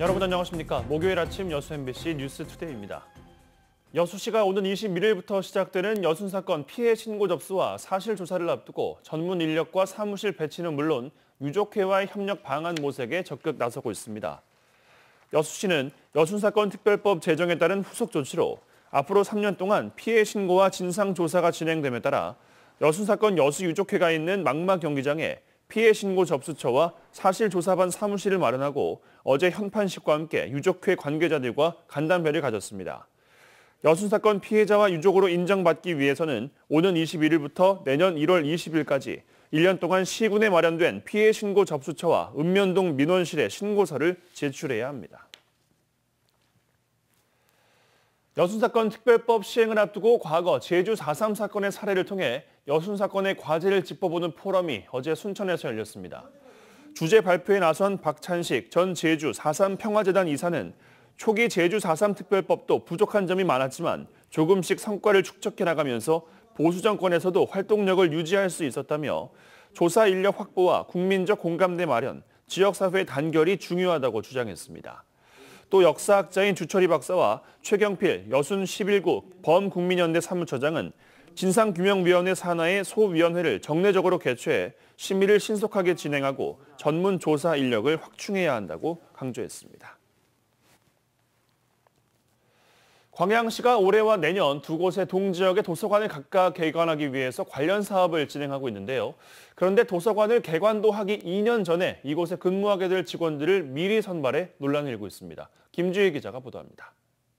여러분 안녕하십니까? 목요일 아침 여수 MBC 뉴스투데이입니다. 여수시가 오는 21일부터 시작되는 여순 사건 피해 신고 접수와 사실 조사를 앞두고 전문 인력과 사무실 배치는 물론 유족회와의 협력 방안 모색에 적극 나서고 있습니다. 여수시는 여순 사건 특별법 제정에 따른 후속 조치로 앞으로 3년 동안 피해 신고와 진상 조사가 진행됨에 따라 여순 사건 여수 유족회가 있는 망마 경기장에 피해 신고 접수처와 사실조사반 사무실을 마련하고 어제 현판식과 함께 유족회 관계자들과 간담회를 가졌습니다. 여순 사건 피해자와 유족으로 인정받기 위해서는 오는 21일부터 내년 1월 20일까지 1년 동안 시군에 마련된 피해 신고 접수처와 읍면동 민원실에 신고서를 제출해야 합니다. 여순 사건 특별법 시행을 앞두고 과거 제주 4.3 사건의 사례를 통해 여순 사건의 과제를 짚어보는 포럼이 어제 순천에서 열렸습니다. 주제 발표에 나선 박찬식 전 제주 4.3 평화재단 이사는 초기 제주 4.3 특별법도 부족한 점이 많았지만 조금씩 성과를 축적해 나가면서 보수 정권에서도 활동력을 유지할 수 있었다며 조사 인력 확보와 국민적 공감대 마련, 지역사회 단결이 중요하다고 주장했습니다. 또 역사학자인 주철희 박사와 최경필 여순 11구 범국민연대 사무처장은 진상규명위원회 산하의 소위원회를 정례적으로 개최해 심의를 신속하게 진행하고 전문 조사 인력을 확충해야 한다고 강조했습니다. 광양시가 올해와 내년 두 곳의 동지역의 도서관을 각각 개관하기 위해서 관련 사업을 진행하고 있는데요. 그런데 도서관을 개관도 하기 2년 전에 이곳에 근무하게 될 직원들을 미리 선발해 논란이 일고 있습니다. 김주희 기자가 보도합니다.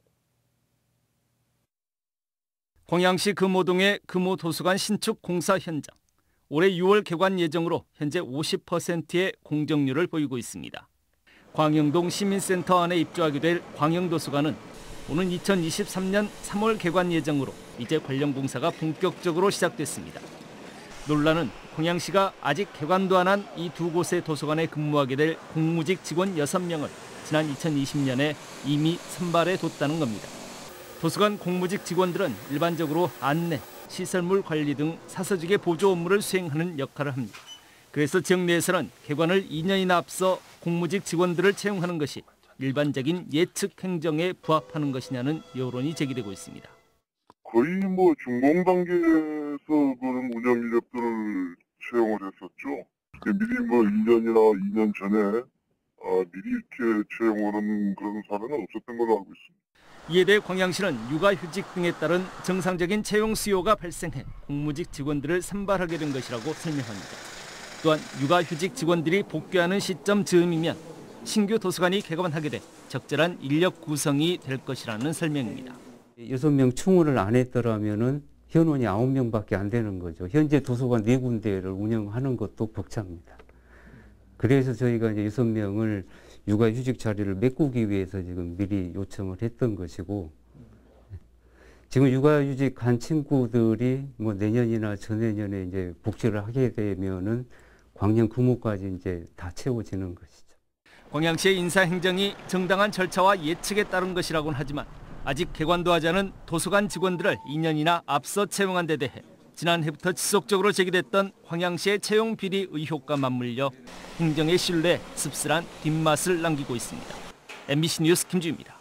광양시 금호동의 금호도서관 신축 공사 현장. 올해 6월 개관 예정으로 현재 50%의 공정률을 보이고 있습니다. 광영동 시민센터 안에 입주하게 될 광영도서관은 오는 2023년 3월 개관 예정으로 이제 관련 공사가 본격적으로 시작됐습니다. 논란은 광양시가 아직 개관도 안 한 이 두 곳의 도서관에 근무하게 될 공무직 직원 6명을 지난 2020년에 이미 선발해 뒀다는 겁니다. 도서관 공무직 직원들은 일반적으로 안내, 시설물 관리 등 사서직의 보조 업무를 수행하는 역할을 합니다. 그래서 지역 내에서는 개관을 2년이나 앞서 공무직 직원들을 채용하는 것이 일반적인 예측 행정에 부합하는 것이냐는 여론이 제기되고 있습니다. 거의 준공 단계에서 그런 운영 인력들을 채용을 했었죠. 미리 1년이나 2년 전에 미리 이렇게 채용하는 그런 사례는 없었던 걸로 알고 있습니다. 이에 대해 광양시는 육아휴직 등에 따른 정상적인 채용 수요가 발생해 공무직 직원들을 선발하게 된 것이라고 설명합니다. 또한 육아휴직 직원들이 복귀하는 시점 즈음이면 신규 도서관이 개관하게 돼 적절한 인력 구성이 될 것이라는 설명입니다. 6명 충원을 안 했더라면은 현원이 9명밖에 안 되는 거죠. 현재 도서관 4군데를 운영하는 것도 벅찹니다. 그래서 저희가 이제 6명을 육아휴직 자리를 메꾸기 위해서 지금 미리 요청을 했던 것이고, 지금 육아휴직 간 친구들이 내년이나 전내년에 이제 복직을 하게 되면은 광양 금호까지 이제 다 채워지는 것이죠. 광양시의 인사행정이 정당한 절차와 예측에 따른 것이라고는 하지만 아직 개관도 하지 않은 도서관 직원들을 2년이나 앞서 채용한 데 대해 지난해부터 지속적으로 제기됐던 광양시의 채용 비리 의혹과 맞물려 행정의 신뢰에 씁쓸한 뒷맛을 남기고 있습니다. MBC 뉴스 김주희입니다.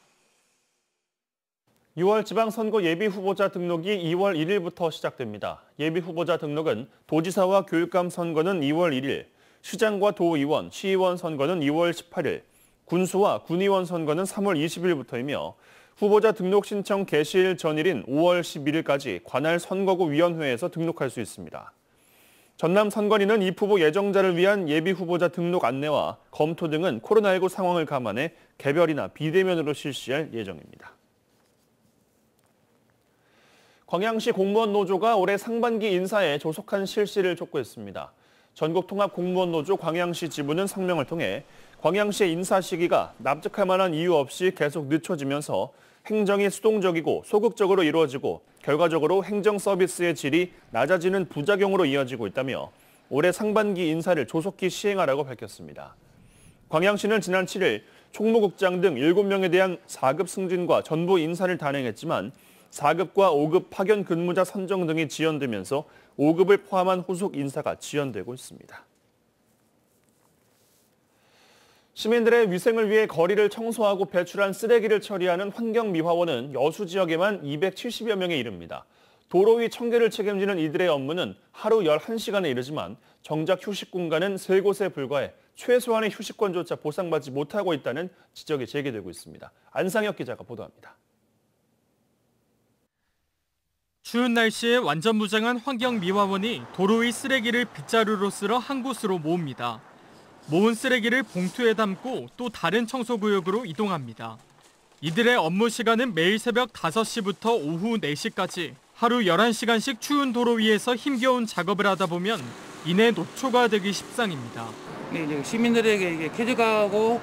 6월 지방선거 예비후보자 등록이 2월 1일부터 시작됩니다. 예비후보자 등록은 도지사와 교육감 선거는 2월 1일, 시장과 도의원, 시의원 선거는 2월 18일, 군수와 군의원 선거는 3월 20일부터이며 후보자 등록 신청 개시일 전일인 5월 11일까지 관할 선거구위원회에서 등록할 수 있습니다. 전남 선관위는 입 후보 예정자를 위한 예비후보자 등록 안내와 검토 등은 코로나19 상황을 감안해 개별이나 비대면으로 실시할 예정입니다. 광양시 공무원 노조가 올해 상반기 인사에 조속한 실시를 촉구했습니다. 전국통합공무원노조 광양시 지부는 성명을 통해 광양시의 인사 시기가 납득할 만한 이유 없이 계속 늦춰지면서 행정이 수동적이고 소극적으로 이루어지고 결과적으로 행정 서비스의 질이 낮아지는 부작용으로 이어지고 있다며 올해 상반기 인사를 조속히 시행하라고 밝혔습니다. 광양시는 지난 7일 총무국장 등 7명에 대한 4급 승진과 전부 인사를 단행했지만 4급과 5급 파견 근무자 선정 등이 지연되면서 5급을 포함한 후속 인사가 지연되고 있습니다. 시민들의 위생을 위해 거리를 청소하고 배출한 쓰레기를 처리하는 환경미화원은 여수 지역에만 270여 명에 이릅니다. 도로 위 청결을 책임지는 이들의 업무는 하루 11시간에 이르지만 정작 휴식 공간은 3곳에 불과해 최소한의 휴식권조차 보상받지 못하고 있다는 지적이 제기되고 있습니다. 안상혁 기자가 보도합니다. 추운 날씨에 완전 무장한 환경미화원이 도로 위 쓰레기를 빗자루로 쓸어 한 곳으로 모읍니다. 모은 쓰레기를 봉투에 담고 또 다른 청소구역으로 이동합니다. 이들의 업무 시간은 매일 새벽 5시부터 오후 4시까지 하루 11시간씩 추운 도로 위에서 힘겨운 작업을 하다 보면 이내 녹초가 되기 십상입니다. 이제 시민들에게 이게 쾌적하고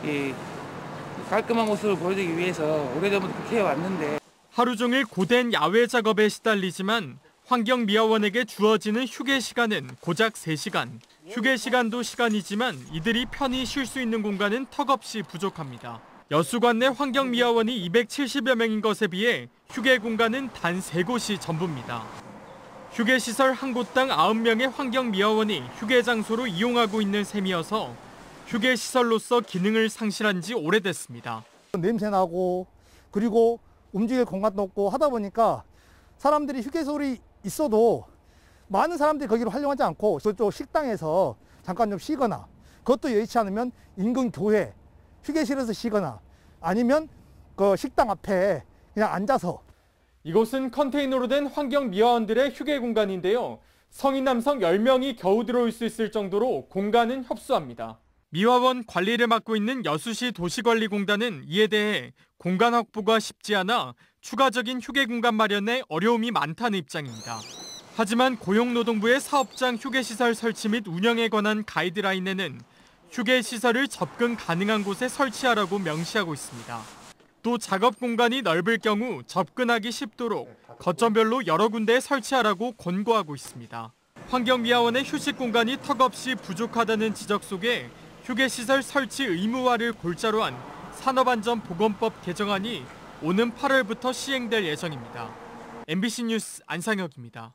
깔끔한 모습을 보여주기 위해서 오래전부터 그렇게 해왔는데 하루 종일 고된 야외 작업에 시달리지만 환경미화원에게 주어지는 휴게 시간은 고작 3시간. 휴게 시간도 시간이지만 이들이 편히 쉴 수 있는 공간은 턱없이 부족합니다. 여수관 내 환경미화원이 270여 명인 것에 비해 휴게 공간은 단 3곳이 전부입니다. 휴게시설 한 곳당 9명의 환경미화원이 휴게 장소로 이용하고 있는 셈이어서 휴게시설로서 기능을 상실한 지 오래됐습니다. 냄새나고 그리고 움직일 공간도 없고 하다 보니까 사람들이 휴게소리 있어도 많은 사람들이 거기를 활용하지 않고 저쪽 식당에서 잠깐 좀 쉬거나 그것도 여의치 않으면 인근 교회 휴게실에서 쉬거나 아니면 그 식당 앞에 그냥 앉아서. 이곳은 컨테이너로 된 환경미화원들의 휴게 공간인데요. 성인 남성 10명이 겨우 들어올 수 있을 정도로 공간은 협소합니다. 미화원 관리를 맡고 있는 여수시 도시관리공단은 이에 대해 공간 확보가 쉽지 않아 추가적인 휴게 공간 마련에 어려움이 많다는 입장입니다. 하지만 고용노동부의 사업장 휴게시설 설치 및 운영에 관한 가이드라인에는 휴게시설을 접근 가능한 곳에 설치하라고 명시하고 있습니다. 또 작업 공간이 넓을 경우 접근하기 쉽도록 거점별로 여러 군데에 설치하라고 권고하고 있습니다. 환경미화원의 휴식 공간이 턱없이 부족하다는 지적 속에 휴게시설 설치 의무화를 골자로 한 산업안전보건법 개정안이 오는 8월부터 시행될 예정입니다. MBC 뉴스 안상혁입니다.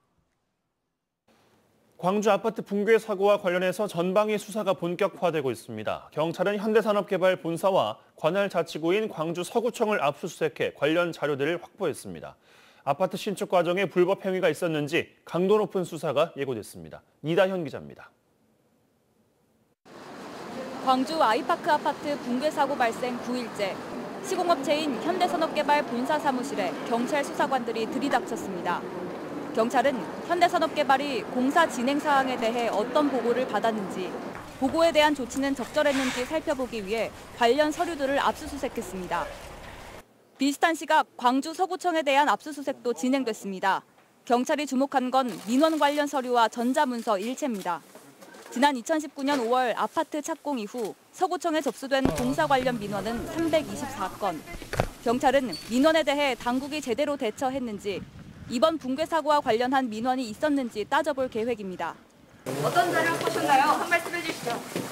광주 아파트 붕괴 사고와 관련해서 전방위 수사가 본격화되고 있습니다. 경찰은 현대산업개발 본사와 관할 자치구인 광주 서구청을 압수수색해 관련 자료들을 확보했습니다. 아파트 신축 과정에 불법 행위가 있었는지 강도 높은 수사가 예고됐습니다. 이다현 기자입니다. 광주 아이파크 아파트 붕괴 사고 발생 9일째, 시공업체인 현대산업개발 본사 사무실에 경찰 수사관들이 들이닥쳤습니다. 경찰은 현대산업개발이 공사 진행 사항에 대해 어떤 보고를 받았는지, 보고에 대한 조치는 적절했는지 살펴보기 위해 관련 서류들을 압수수색했습니다. 비슷한 시각 광주 서구청에 대한 압수수색도 진행됐습니다. 경찰이 주목한 건 민원 관련 서류와 전자문서 일체입니다. 지난 2019년 5월 아파트 착공 이후 서구청에 접수된 공사 관련 민원은 324건. 경찰은 민원에 대해 당국이 제대로 대처했는지, 이번 붕괴 사고와 관련한 민원이 있었는지 따져볼 계획입니다. 어떤 자료를 보셨나요? 한 말씀 해주시죠.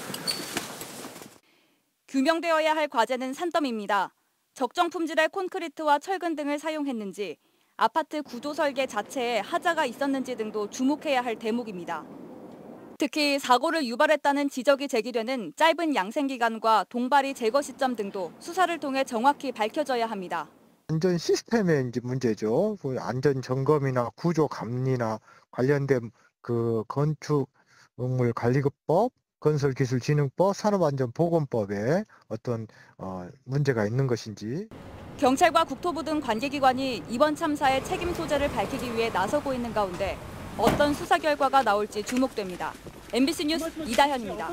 규명되어야 할 과제는 산더미입니다. 적정 품질의 콘크리트와 철근 등을 사용했는지, 아파트 구조 설계 자체에 하자가 있었는지 등도 주목해야 할 대목입니다. 특히 사고를 유발했다는 지적이 제기되는 짧은 양생기간과 동바리 제거 시점 등도 수사를 통해 정확히 밝혀져야 합니다. 안전 시스템의 이제 문제죠. 안전 점검이나 구조 감리나 관련된 그 건축물 관리법, 건설기술진흥법, 산업안전보건법에 어떤 문제가 있는 것인지. 경찰과 국토부 등 관계기관이 이번 참사의 책임 소재를 밝히기 위해 나서고 있는 가운데 어떤 수사 결과가 나올지 주목됩니다. MBC 뉴스 이다현입니다.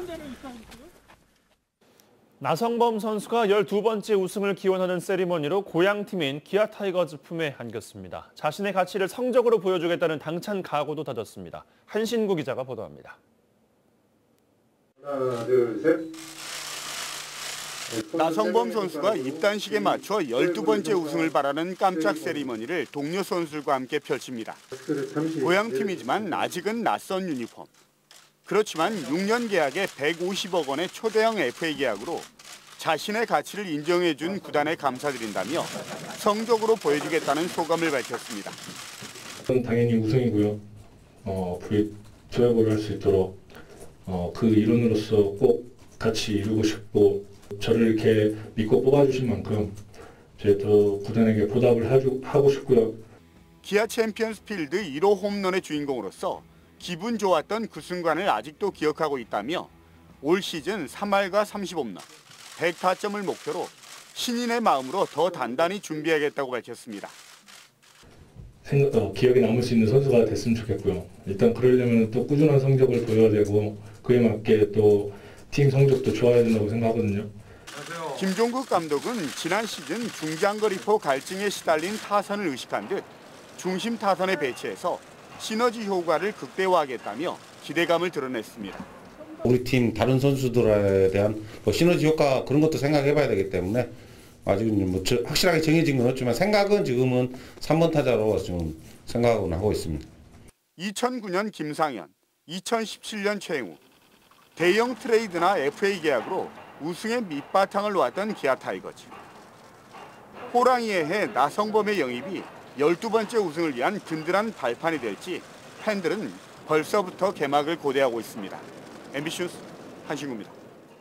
나성범 선수가 12번째 우승을 기원하는 세리머니로 고향팀인 기아 타이거즈 품에 안겼습니다. 자신의 가치를 성적으로 보여주겠다는 당찬 각오도 다졌습니다. 한신구 기자가 보도합니다. 하나, 둘, 셋. 나성범 선수가 입단식에 맞춰 12번째 우승을 바라는 깜짝 세리머니를 동료 선수들과 함께 펼칩니다. 고향팀이지만 아직은 낯선 유니폼. 그렇지만 6년 계약에 150억 원의 초대형 FA 계약으로 자신의 가치를 인정해준 구단에 감사드린다며 성적으로 보여주겠다는 소감을 밝혔습니다. 당연히 우승이고요. 플레이오프를 할 수 있도록 그 일원으로서 꼭 같이 이루고 싶고 저를 이렇게 믿고 뽑아주신 만큼 제가 더 구단에게 보답을 하고 싶고요. 기아 챔피언스 필드 1호 홈런의 주인공으로서 기분 좋았던 그 순간을 아직도 기억하고 있다며 올 시즌 3할과 30홈런, 100타점을 목표로 신인의 마음으로 더 단단히 준비하겠다고 밝혔습니다. 기억에 남을 수 있는 선수가 됐으면 좋겠고요. 일단 그러려면 또 꾸준한 성적을 보여야 되고 그에 맞게 또 팀 성적도 좋아야 된다고 생각하거든요. 김종국 감독은 지난 시즌 중장거리포 갈증에 시달린 타선을 의식한 듯 중심 타선에 배치해서 시너지 효과를 극대화하겠다며 기대감을 드러냈습니다. 우리 팀 다른 선수들에 대한 시너지 효과 그런 것도 생각해봐야 되기 때문에 아직은 확실하게 정해진 건 없지만 생각은 지금은 3번 타자로 지금 생각은 하고 있습니다. 2009년 김상현, 2017년 최영우, 대형 트레이드나 FA 계약으로 우승의 밑바탕을 놓았던 기아 타이거즈. 호랑이의 해 나성범의 영입이 12번째 우승을 위한 든든한 발판이 될지 팬들은 벌써부터 개막을 고대하고 있습니다. MBC 뉴스 한신구입니다.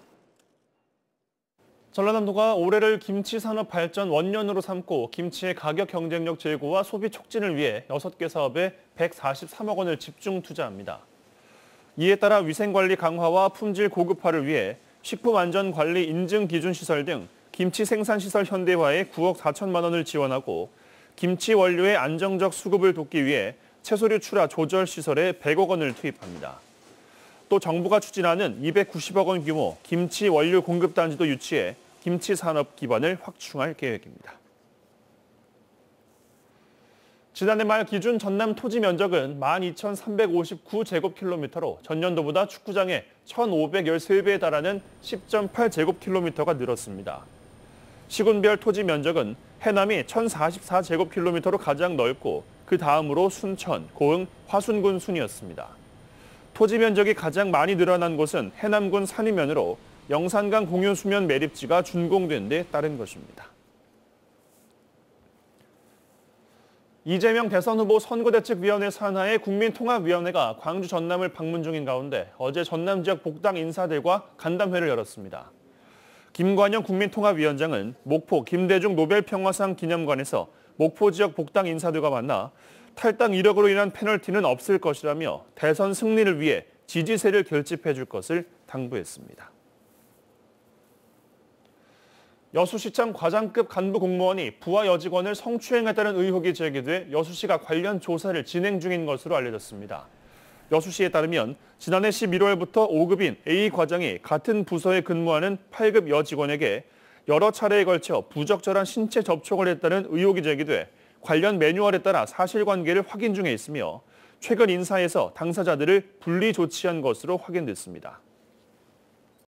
전라남도가 올해를 김치 산업 발전 원년으로 삼고 김치의 가격 경쟁력 제고와 소비 촉진을 위해 6개 사업에 143억 원을 집중 투자합니다. 이에 따라 위생관리 강화와 품질 고급화를 위해 식품안전관리 인증기준시설 등 김치 생산시설 현대화에 9억 4천만 원을 지원하고 김치 원료의 안정적 수급을 돕기 위해 채소류 출하 조절 시설에 100억 원을 투입합니다. 또 정부가 추진하는 290억 원 규모 김치 원료 공급단지도 유치해 김치 산업 기반을 확충할 계획입니다. 지난해 말 기준 전남 토지 면적은 12,359제곱킬로미터로 전년도보다 축구장의 1,513배에 달하는 10.8제곱킬로미터가 늘었습니다. 시군별 토지 면적은 해남이 1,044제곱킬로미터로 가장 넓고 그 다음으로 순천, 고흥, 화순군 순이었습니다. 토지 면적이 가장 많이 늘어난 곳은 해남군 산이면으로 영산강 공유수면 매립지가 준공된 데 따른 것입니다. 이재명 대선 후보 선거대책위원회 산하의 국민통합위원회가 광주 전남을 방문 중인 가운데 어제 전남 지역 복당 인사들과 간담회를 열었습니다. 김관영 국민통합위원장은 목포 김대중 노벨평화상 기념관에서 목포 지역 복당 인사들과 만나 탈당 이력으로 인한 페널티는 없을 것이라며 대선 승리를 위해 지지세를 결집해 줄 것을 당부했습니다. 여수시청 과장급 간부 공무원이 부하 여직원을 성추행했다는 의혹이 제기돼 여수시가 관련 조사를 진행 중인 것으로 알려졌습니다. 여수시에 따르면 지난해 11월부터 5급인 A 과장이 같은 부서에 근무하는 8급 여직원에게 여러 차례에 걸쳐 부적절한 신체 접촉을 했다는 의혹이 제기돼 관련 매뉴얼에 따라 사실관계를 확인 중에 있으며 최근 인사에서 당사자들을 분리 조치한 것으로 확인됐습니다.